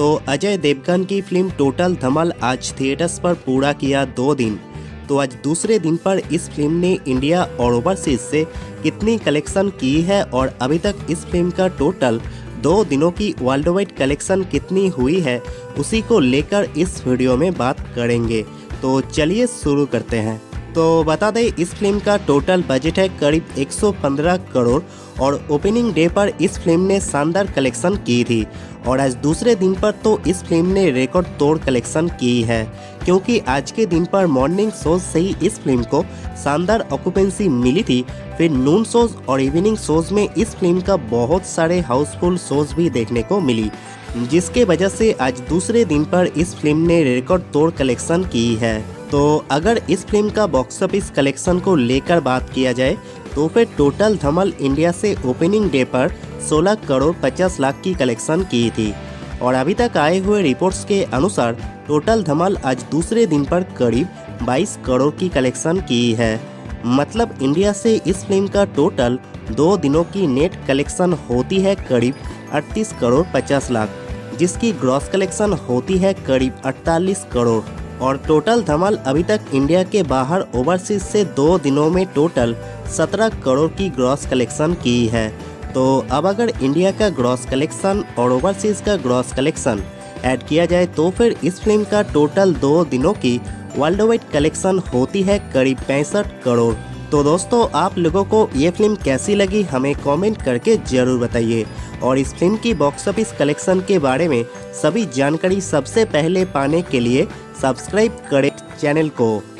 तो अजय देवगन की film total धमाल आज थिएटर्स पर पूरा किया 2 दिन। तो आज दूसरे दिन पर इस फिल्म ने इंडिया और ओवरसीज से कितनी कलेक्शन की है और अभी तक इस फिल्म का टोटल 2 दिनों की वर्ल्ड वाइड कलेक्शन कितनी हुई है, उसी को लेकर इस वीडियो में बात करेंगे। तो चलिए शुरू करते हैं। तो बता दें, इस फिल्म का टोटल बजट है करीब 115 करोड़ और ओपनिंग डे पर इस फिल्म ने शानदार कलेक्शन की थी और आज दूसरे दिन पर तो इस फिल्म ने रिकॉर्ड तोड़ कलेक्शन की है, क्योंकि आज के दिन पर मॉर्निंग शोज से ही इस फिल्म को शानदार ऑक्यूपेंसी मिली थी। फिर नून शोज और इवनिंग शोज में इस फिल्म का बहुत सारे हाउसफुल शोज भी देखने को मिली, जिसके वजह से आज दूसरे दिन पर इस फिल्म ने रिकॉर्ड तोड़ कलेक्शन की है। तो अगर इस फिल्म का बॉक्स ऑफिस कलेक्शन को लेकर बात किया जाए तो फिर टोटल धमाल इंडिया से ओपनिंग डे पर 16 करोड़ 50 लाख की कलेक्शन की थी और अभी तक आए हुए रिपोर्ट्स के अनुसार टोटल धमाल आज दूसरे दिन पर करीब 22 करोड़ की कलेक्शन की है। मतलब इंडिया से इस फिल्म का टोटल 2 दिनों की नेट कलेक्शन होती है करीब 38 करोड़ 50 लाख, जिसकी ग्रॉस कलेक्शन होती है करीब 48 करोड़। और टोटल धमाल अभी तक इंडिया के बाहर ओवरसीज से 2 दिनों में टोटल 17 करोड़ की ग्रॉस कलेक्शन की है। तो अब अगर इंडिया का ग्रॉस कलेक्शन और ओवरसीज का ग्रॉस कलेक्शन ऐड किया जाए तो फिर इस फिल्म का टोटल 2 दिनों की वर्ल्ड वाइड कलेक्शन होती है करीब 65 करोड़। तो दोस्तों, आप लोगों को ये फिल्म कैसी लगी हमें कमेंट करके ज़रूर बताइए और इस फिल्म की बॉक्स ऑफिस कलेक्शन के बारे में सभी जानकारी सबसे पहले पाने के लिए सब्सक्राइब करें चैनल को।